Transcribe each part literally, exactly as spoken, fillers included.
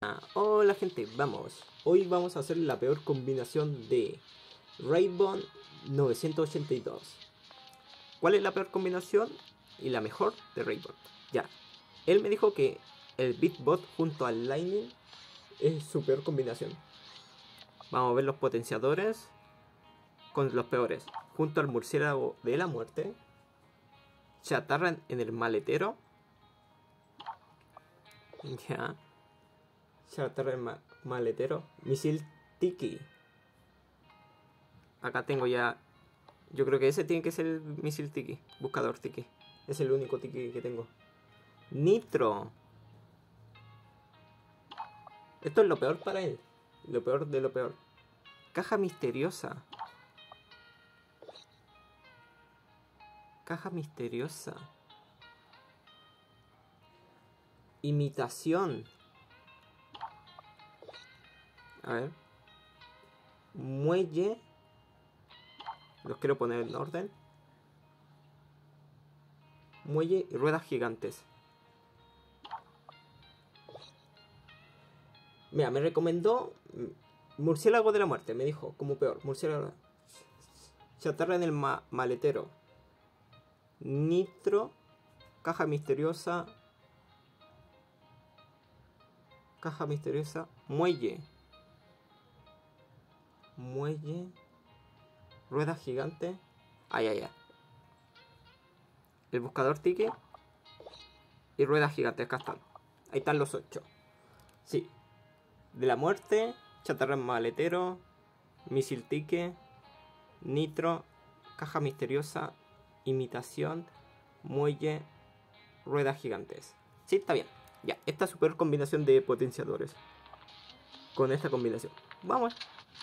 Hola gente, vamos. Hoy vamos a hacer la peor combinación de Raybon novecientos ochenta y dos. ¿Cuál es la peor combinación y la mejor de Raybon? Ya, él me dijo que el Bitbot junto al Lightning es su peor combinación. Vamos a ver los potenciadores con los peores. Junto al murciélago de la muerte, chatarra en el maletero. Ya. Chatarra en ma maletero. Misil Tiki. Acá tengo ya. Yo creo que ese tiene que ser el misil Tiki. Buscador Tiki. Es el único Tiki que tengo. Nitro. Esto es lo peor para él. Lo peor de lo peor. Caja misteriosa. Caja misteriosa. Imitación. A ver. Muelle. Los quiero poner en orden. Muelle y ruedas gigantes. Mira, me recomendó murciélago de la muerte. Me dijo como peor. Murciélago. Chatarra en el ma maletero. Nitro. Caja misteriosa. Caja misteriosa. Muelle. Muelle. Rueda gigante. Ay, ay, ay. El buscador Tiki. Y ruedas gigantes. Acá están. Ahí están los ocho. Sí. De la muerte. Chatarra en maletero. Misil Tiki. Nitro. Caja misteriosa. Imitación. Muelle. Ruedas gigantes. Sí, está bien. Ya, esta super combinación de potenciadores. Con esta combinación. Vamos.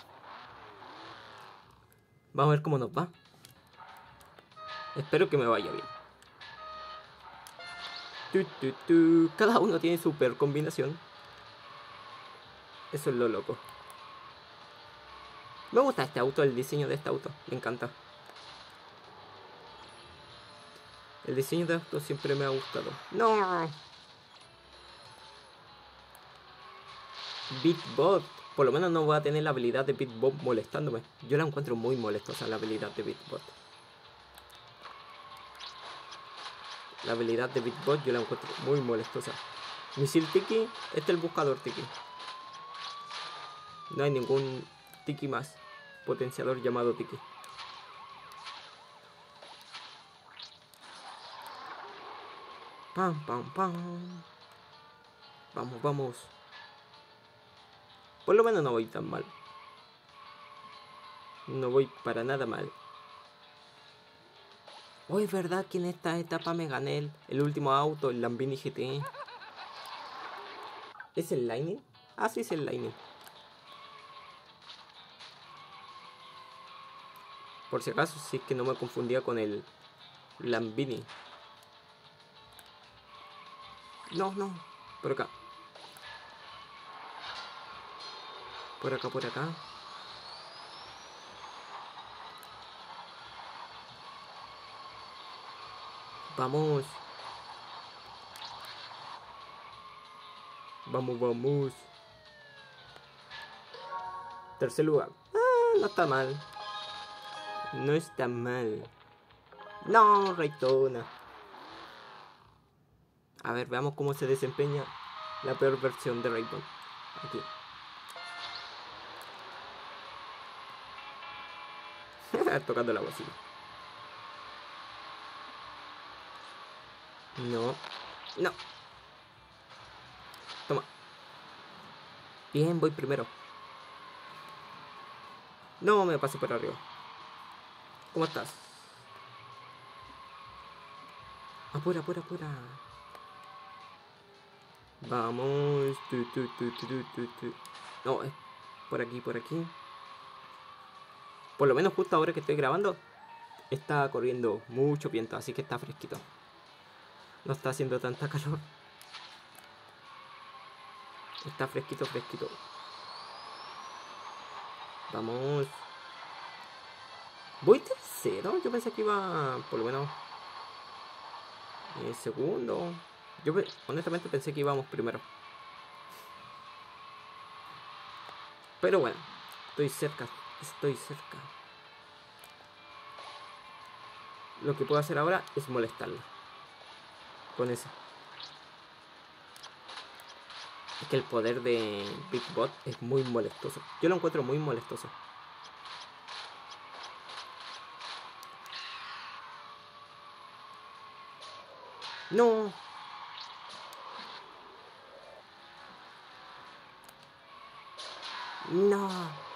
Vamos a ver cómo nos va. Espero que me vaya bien. Tu, tu, tu. Cada uno tiene super combinación. Eso es lo loco. Me gusta este auto, el diseño de este auto. Me encanta. El diseño de auto siempre me ha gustado. ¡No! Bitbot. Por lo menos no voy a tener la habilidad de Bitbot molestándome. Yo la encuentro muy molestosa, la habilidad de Bitbot. La habilidad de Bitbot yo la encuentro muy molestosa. Misil Tiki. Este es el buscador Tiki. No hay ningún Tiki más. Potenciador llamado Tiki. Pam, pam, pam. Vamos, vamos. Por lo menos no voy tan mal. No voy para nada mal. Oh, es verdad que en esta etapa me gané el, el último auto, el Lamborghini G T. ¿Es el Lightning? Ah, sí, es el Lightning. Por si acaso, si es que no me confundía con el Lamborghini. No, no. Por acá. Por acá, por acá. Vamos. Vamos, vamos. Tercer lugar. Ah, no está mal. No está mal. No, Raytona. A ver, veamos cómo se desempeña la peor versión de Raybon. Aquí. Tocando la bocina. No. No. Toma. Bien, voy primero. No, me pasé por arriba. ¿Cómo estás? Apura, apura, apura. Vamos. Tu, tu, tu, tu, tu, tu. No, es por aquí, por aquí. Por lo menos justo ahora que estoy grabando está corriendo mucho viento, así que está fresquito. No está haciendo tanta calor. Está fresquito, fresquito. Vamos. Voy tercero. Yo pensé que iba por lo menos eh, segundo. Yo honestamente pensé que íbamos primero. Pero bueno, estoy cerca, estoy cerca. Lo que puedo hacer ahora es molestarla. Con esa. Es que el poder de Big Bot es muy molestoso. Yo lo encuentro muy molestoso. No. No.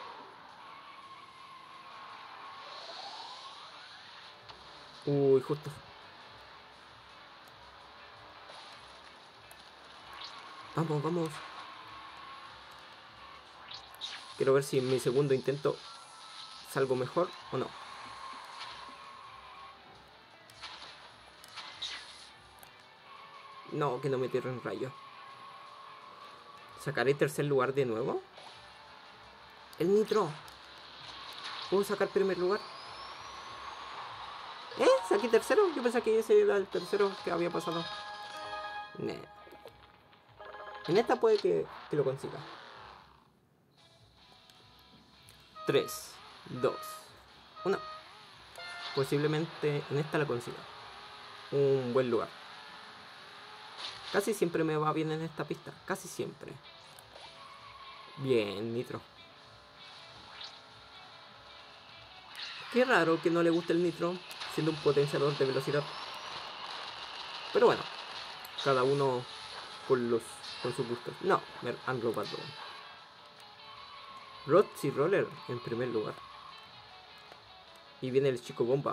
Uy, justo. Vamos, vamos. Quiero ver si en mi segundo intento salgo mejor o no. No, que no me tierren rayo. ¿Sacaré tercer lugar de nuevo? El nitro. ¿Puedo sacar primer lugar? ¿Eh? ¿Saqué tercero? Yo pensé que ese era el tercero que había pasado. Nah. En esta puede que, que lo consiga. tres, dos, uno. Posiblemente en esta la consiga. Un buen lugar. Casi siempre me va bien en esta pista. Casi siempre. Bien, nitro. Qué raro que no le guste el nitro, siendo un potenciador de velocidad. Pero bueno, cada uno con los con sus gustos. No, me han robado. Roxy Roller en primer lugar. Y viene el chico bomba.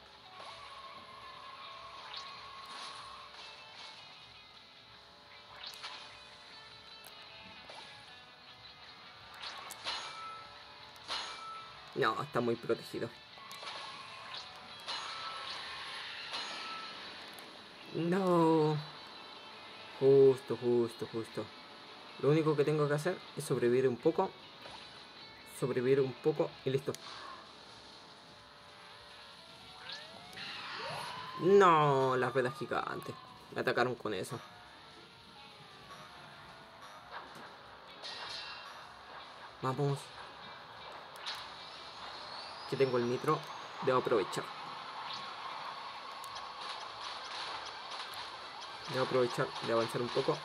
No, está muy protegido. No. Justo, justo, justo. Lo único que tengo que hacer es sobrevivir un poco. Sobrevivir un poco y listo. No, las ruedas gigantes. Me atacaron con eso. Vamos. Que tengo el nitro. Debo aprovechar. Debo aprovechar de avanzar un poco.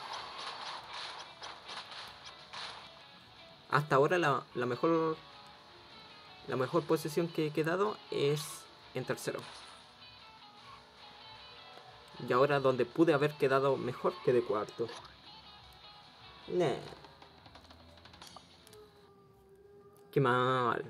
Hasta ahora la, la mejor la mejor posición que he quedado es en tercero. Y ahora donde pude haber quedado mejor que de cuarto. Nah. Qué mal.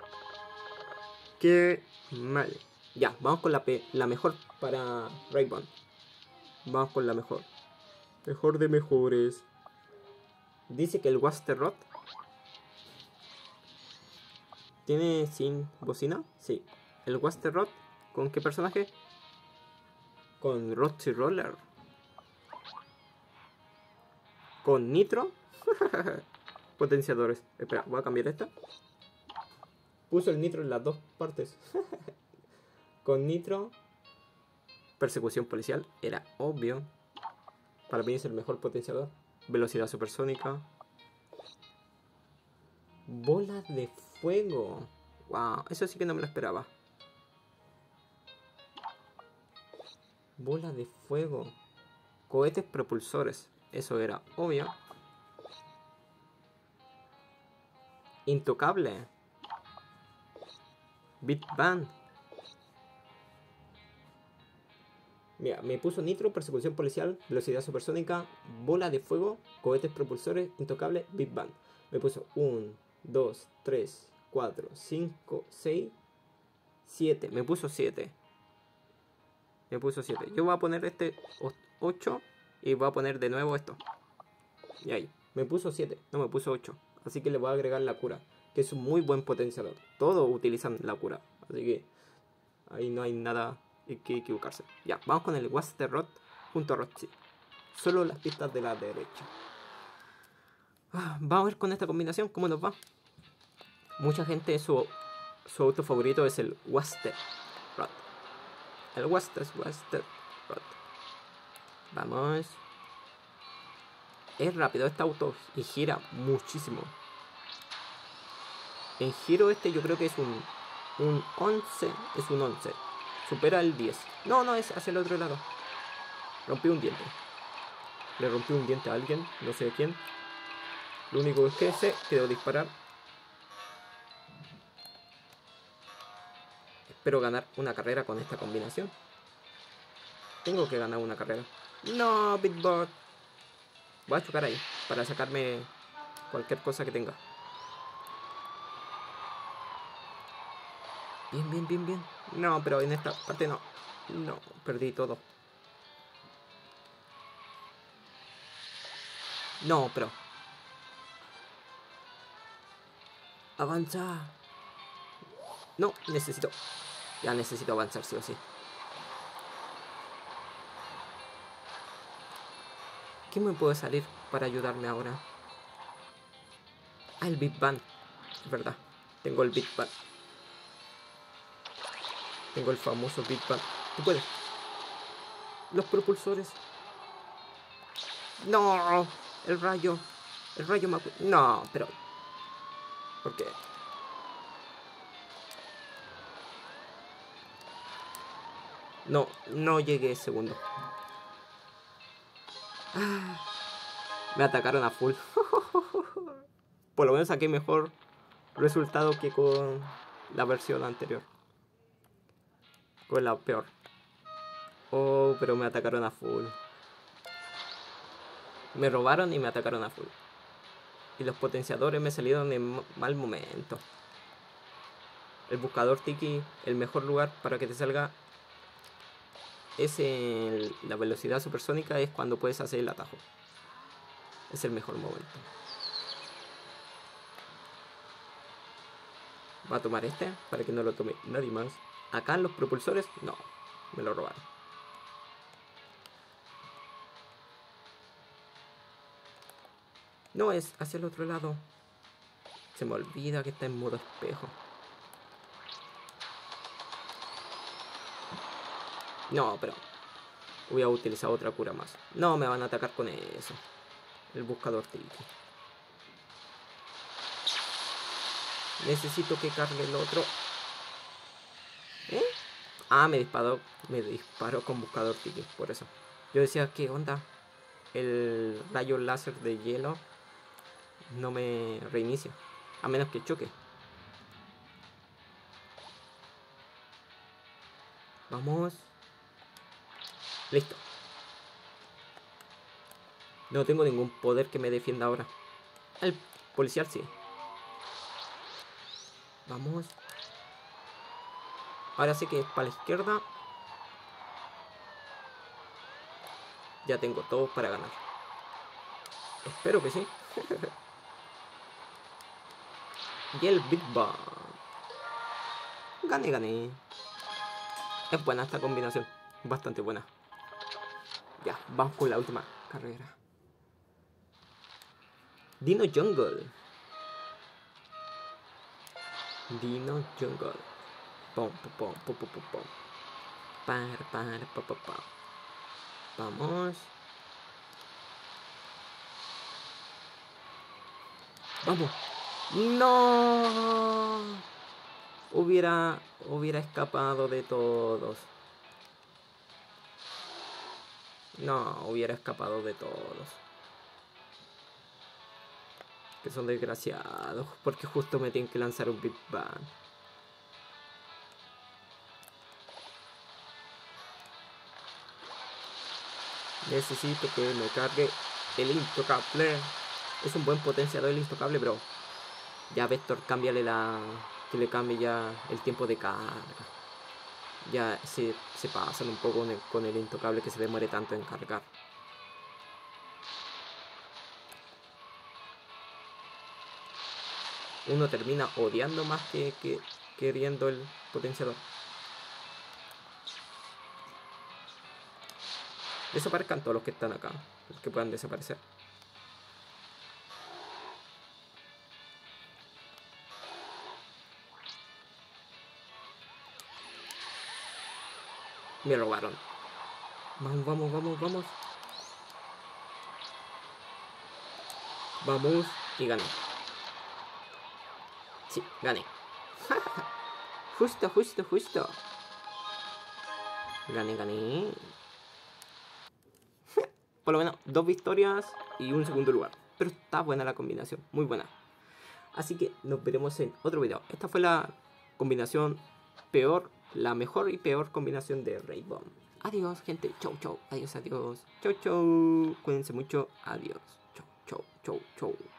Qué mal. Ya, vamos con la, pe la mejor para Raybon. Vamos con la mejor. Mejor de mejores. Dice que el Wasterrot tiene sin bocina. Sí. El Wasterrot, ¿con qué personaje? Con Roxy Roller. Con Nitro. Potenciadores. Espera, voy a cambiar esta. Puso el Nitro en las dos partes. Con Nitro. Persecución policial. Era obvio. Para mí es el mejor potenciador. Velocidad supersónica. Bola de fuego. Wow, eso sí que no me lo esperaba. Bola de fuego. Cohetes propulsores. Eso era obvio. Intocable. Big Bang. Mira, me puso nitro, persecución policial, velocidad supersónica, bola de fuego, cohetes propulsores, intocable, Big Bang. Me puso uno, dos, tres, cuatro, cinco, seis, siete. Me puso siete. Me puso siete. Yo voy a poner este ocho y voy a poner de nuevo esto. Y ahí. Me puso siete. No, me puso ocho. Así que le voy a agregar la cura, que es un muy buen potenciador. Todos utilizan la cura. Así que ahí no hay nada que equivocarse. Ya, vamos con el Wasterrot junto a Roxy. Solo las pistas de la derecha. Ah, vamos a ver con esta combinación cómo nos va. Mucha gente, su, su auto favorito es el Wasterrot. El Waster, Wasterrot. Vamos. Es rápido este auto y gira muchísimo. En giro este yo creo que es un, un once. Es un once. Supera el diez. No, no, es hacia el otro lado. Rompí un diente. Le rompí un diente a alguien, no sé quién. Lo único es que sé que debo disparar. Espero ganar una carrera con esta combinación. Tengo que ganar una carrera. No, Bitbot. Voy a chocar ahí para sacarme cualquier cosa que tenga. Bien, bien, bien, bien. No, pero en esta parte no. No, perdí todo. No, pero... Avanza. No, necesito... Ya necesito avanzar, sí o sí. ¿Qué me puede salir para ayudarme ahora? Ah, el Big Bang. Es verdad. Tengo el Big Bang. Tengo el famoso Big Bang. Tú puedes. Los propulsores. No. El rayo. El rayo me... No, pero... ¿Por qué? No, no llegué segundo. Ah, me atacaron a full. Por lo menos saqué mejor resultado que con la versión anterior. Con la peor. Oh, pero me atacaron a full. Me robaron y me atacaron a full. Y los potenciadores me salieron en mal momento. El buscador Tiki, el mejor lugar para que te salga es el, la velocidad supersónica, es cuando puedes hacer el atajo. Es el mejor momento. Va a tomar este para que no lo tome nadie más. Acá en los propulsores, no, me lo robaron. No, es hacia el otro lado. Se me olvida que está en modo espejo. No, pero voy a utilizar otra cura más. No, me van a atacar con eso. El buscador Tiki. Necesito que cargue el otro. ¿Eh? Ah, me disparó. Me disparó con buscador Tiki, por eso. Yo decía, ¿qué onda? El rayo láser de hielo no me reinicia. A menos que choque. Vamos. Listo. No tengo ningún poder que me defienda ahora. El policial sí. Vamos. Ahora sí que es para la izquierda. Ya tengo todo para ganar. Espero que sí. Y el Big Bang. Gané, gané. Es buena esta combinación. Bastante buena. Ya, vamos con la última carrera. Dino Jungle. Dino Jungle. Pom, pom, pom, pom, pom, pom. Par, par, pom, pom, pom. Vamos. Vamos. No. Hubiera, hubiera escapado de todos. No, hubiera escapado de todos. Que son desgraciados. Porque justo me tienen que lanzar un Big Bang. Necesito que me cargue el intocable. Es un buen potenciador el intocable, bro. Ya Vector, cámbiale la... Que le cambie ya el tiempo de carga. Ya se, se pasan un poco con el, con el intocable, que se demore tanto en cargar. Uno termina odiando más que, que queriendo el potenciador. Desaparezcan todos los que están acá. Los que puedan desaparecer. Me robaron. Vamos, vamos, vamos, vamos. Vamos y gané. Sí, gané. Justo, justo, justo. Gané, gané. Por lo menos dos victorias y un segundo lugar. Pero está buena la combinación, muy buena. Así que nos veremos en otro video. Esta fue la combinación peor, la mejor y peor combinación de Rainbow. Adiós, gente. Chau, chau. Adiós, adiós. Chau, chau. Cuídense mucho. Adiós. Chau, chau, chau, chau.